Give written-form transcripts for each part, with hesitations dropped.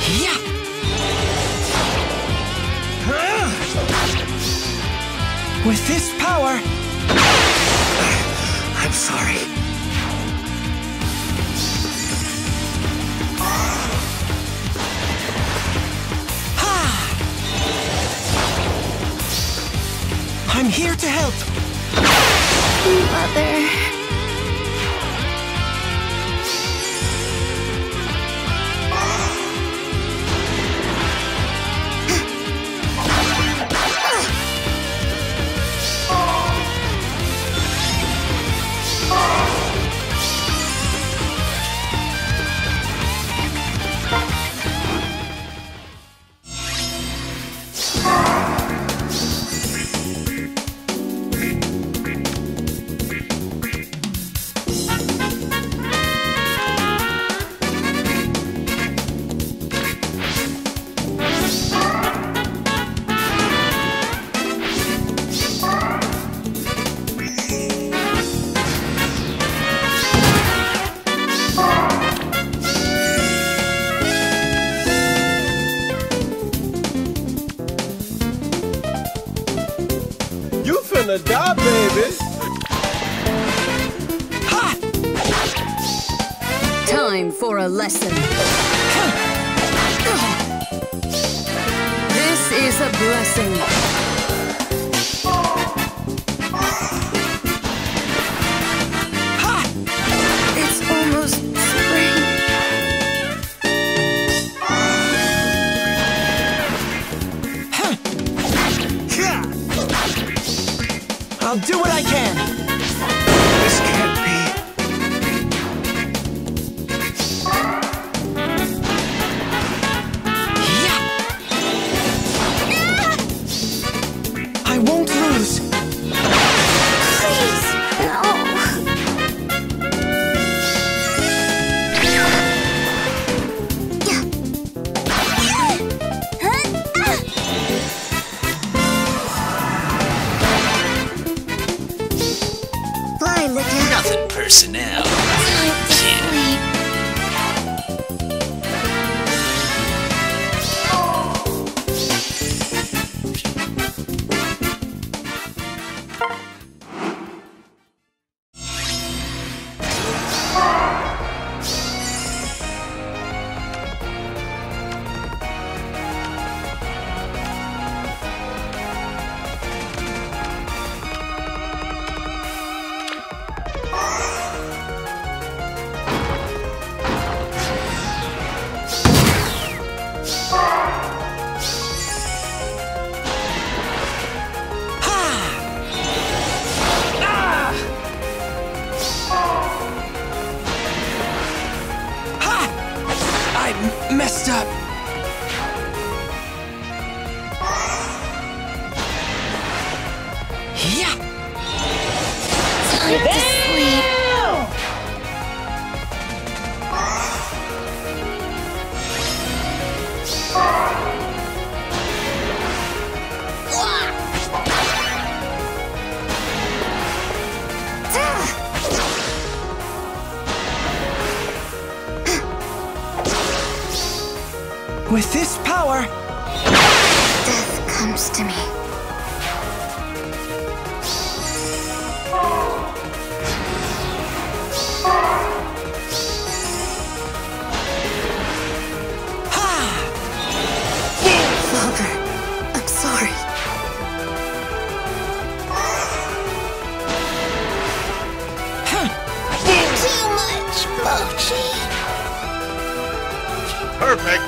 Yeah. With this power... I'm sorry. I'm here to help. Mother. Die, baby. Ha! Time for a lesson. This is a blessing. Ha! It's almost spring. I'll do what I can. This can't be. Yeah. I won't lose. Please, no. Nothing personnel. Messed up. Yeah. Time to sleep. With this power... Death comes to me. Father, I'm sorry. Too much, Mochi. Perfect.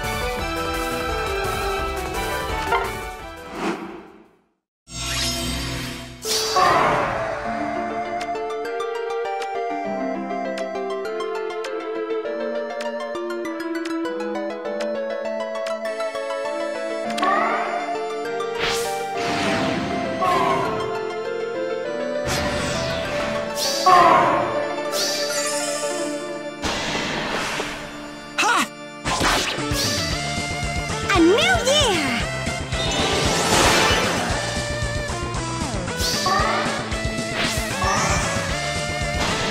A new year!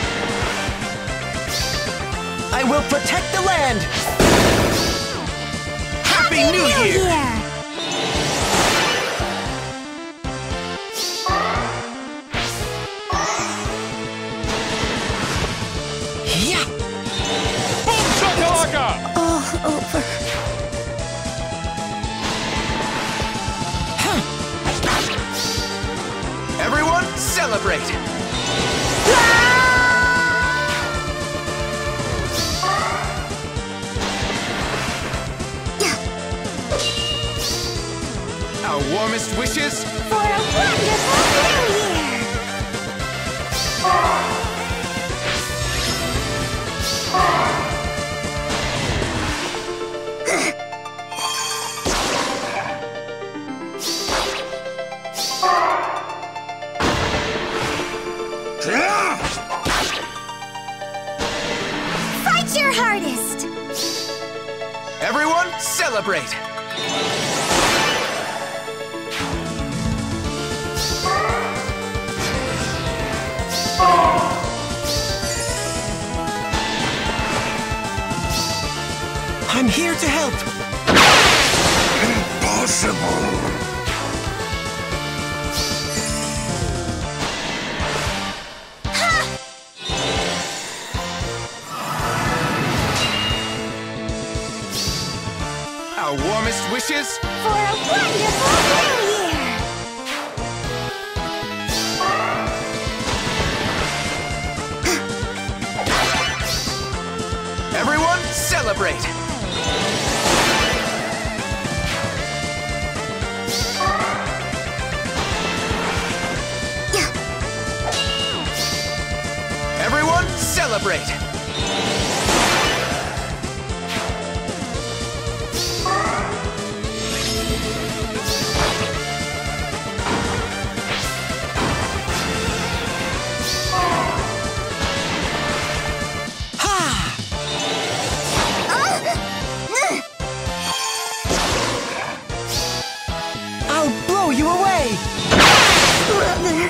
I will protect the land! New Year! Yeah! Boom shakalaka! All over. Everyone, celebrate! Our warmest wishes For a wonderful New Year! Fight your hardest! Everyone, celebrate! I'm here to help. Impossible. Our warmest wishes For a wonderful New Year! Everyone, celebrate! Everyone, celebrate! I'll blow you away. Brother!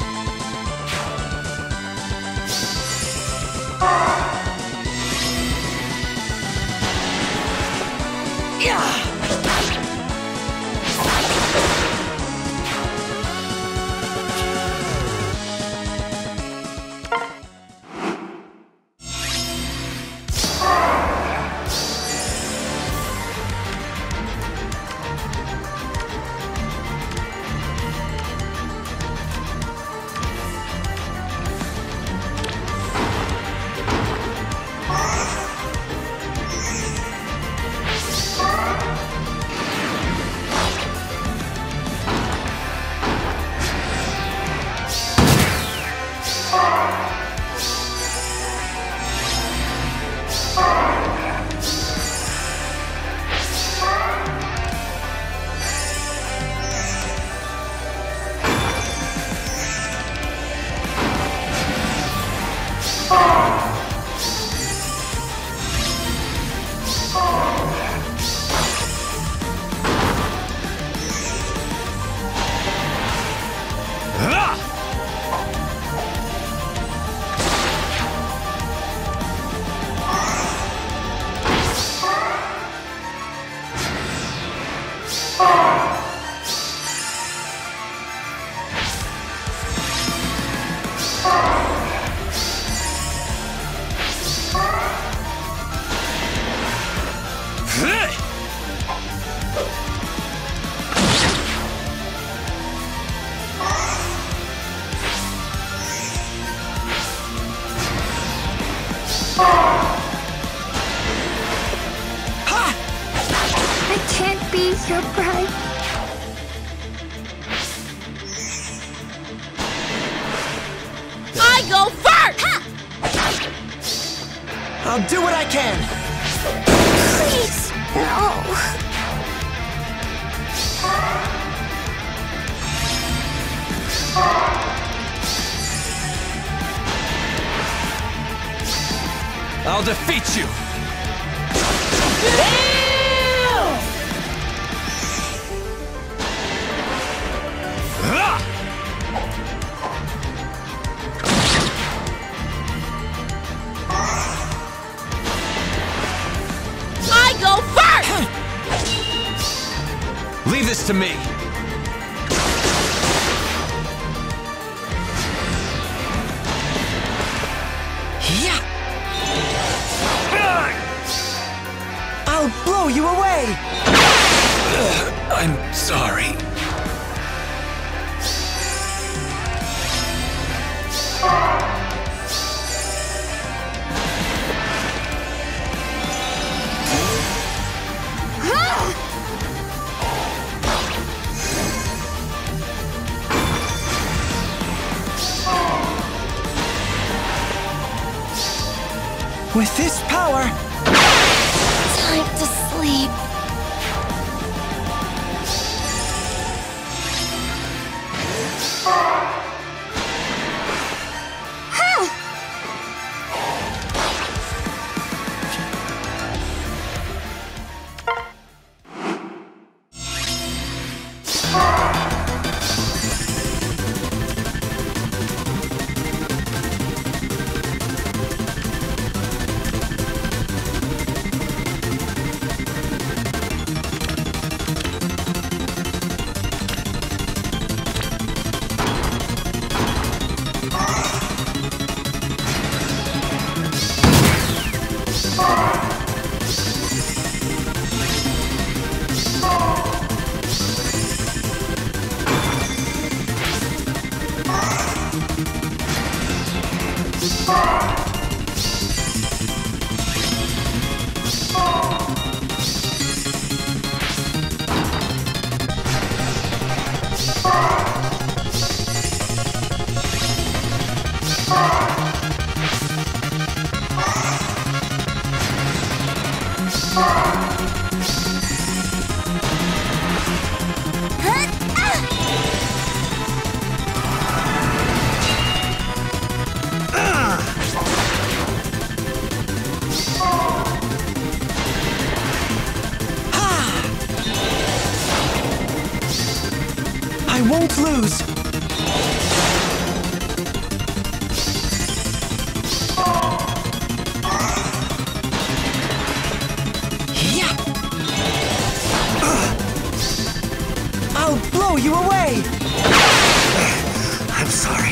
I can't be your bride. I go first! I'll do what I can. Please, no. I'll defeat you! I go first! Leave this to me. Yeah. I'll blow you away. I'm sorry. With this power, Time to sleep. I won't lose. Yeah. I'll blow you away. I'm sorry.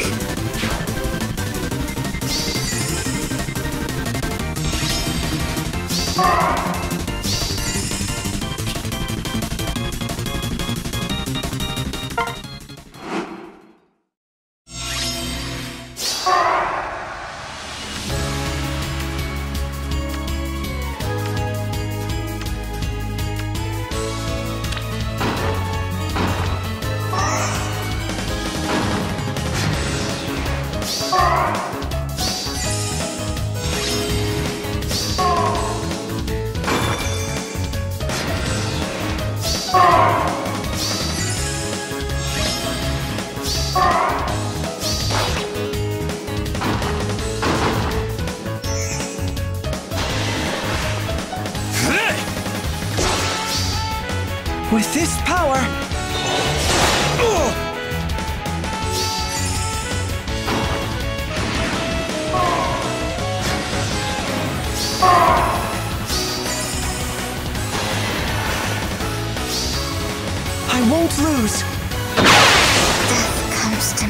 With this power... I won't lose. Death comes to me.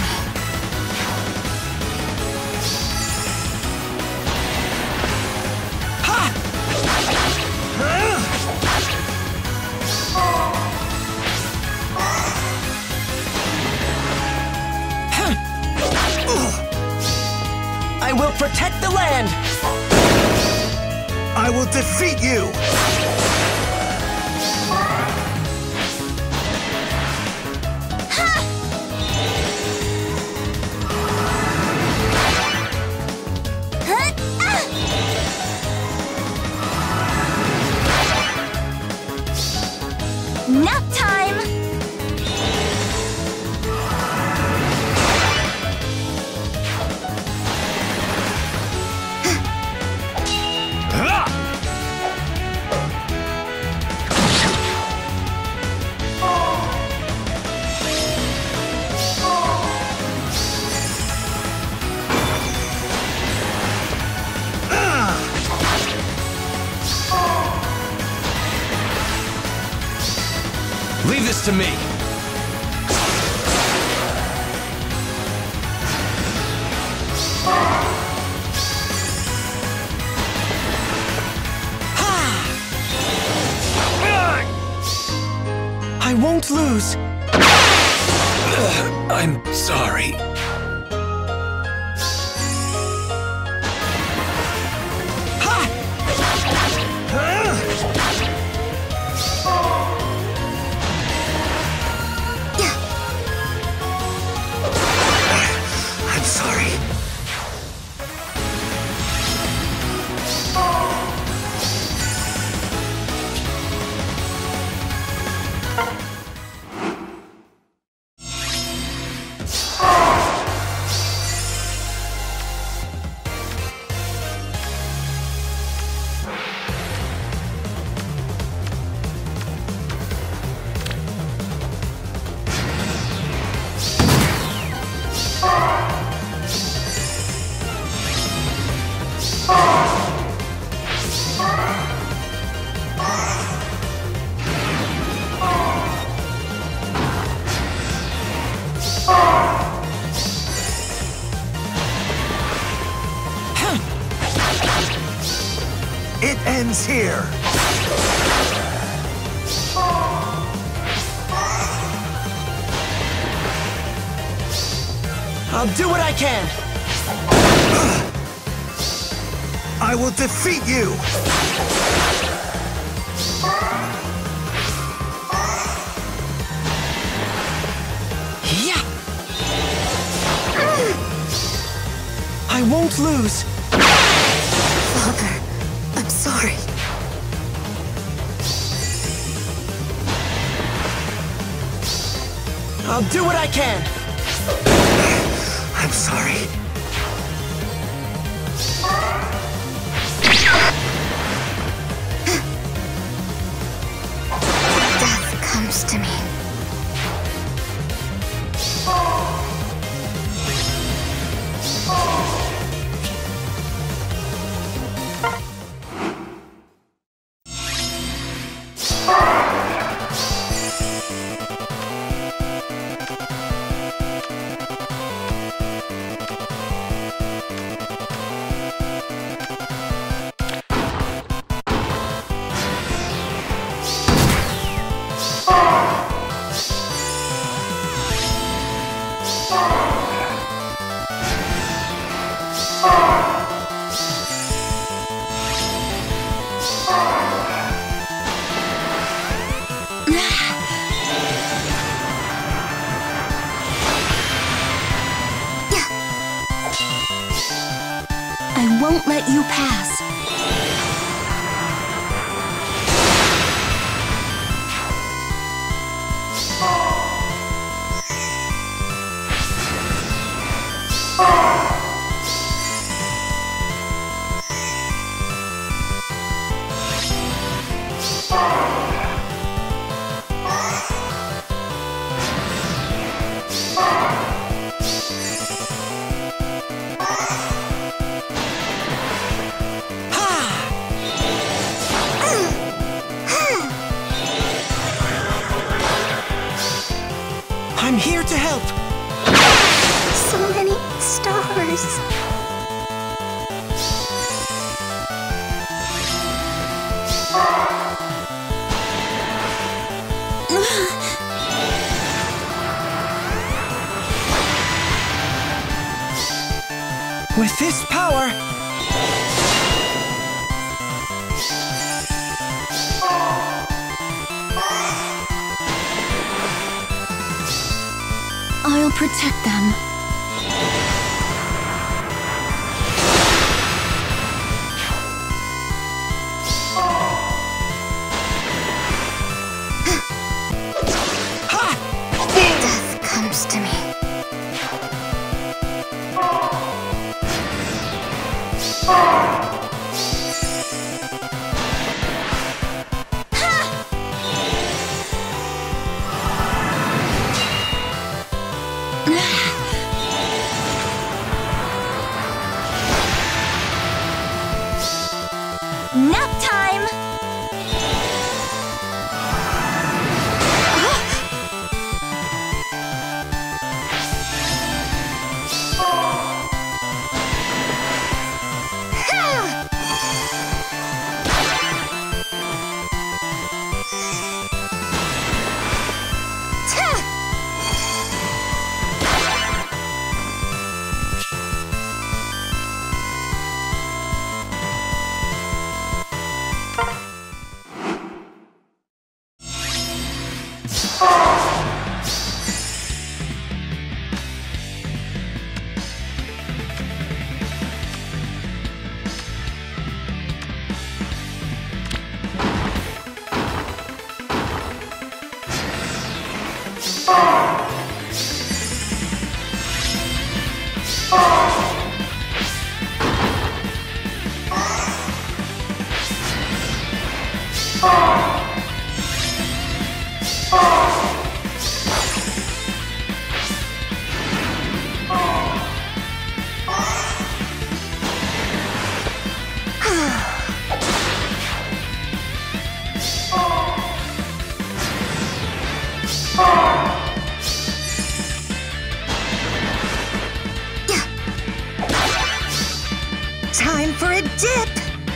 I will protect the land! I will defeat you! Nap time! Leave this to me. I won't lose. I'm sorry. I'm sorry. It ends here. I'll do what I can. I will defeat you. Yeah. I won't lose. Father, I'm sorry. I'll do what I can. I'm sorry. Death comes to me. I won't let you pass. I'm here to help. So many stars. With this power, I'll protect them. Death comes to me. Time for a dip!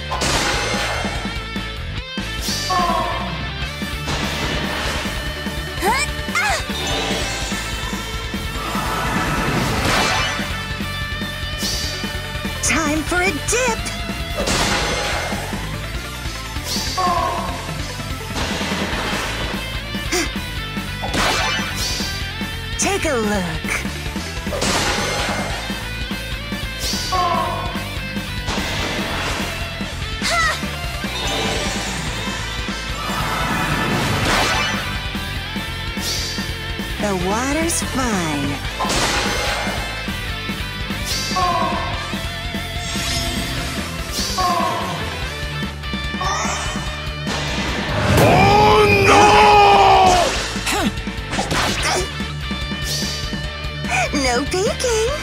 Time for a dip! Take a look. The water's fine. Oh no! No peeking.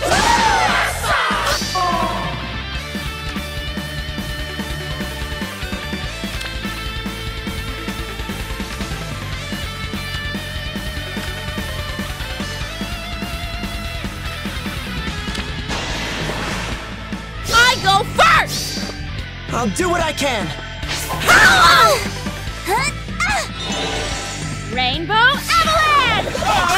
I go first! I'll do what I can. Rainbow Avalanche!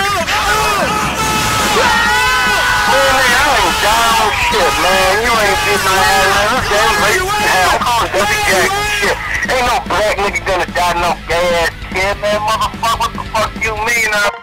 Shit, man, you ain't getting my ass I'm calling Debbie Jackson. Shit, ain't no black nigga gonna die no gas kid, man. Motherfucker, what the fuck you mean?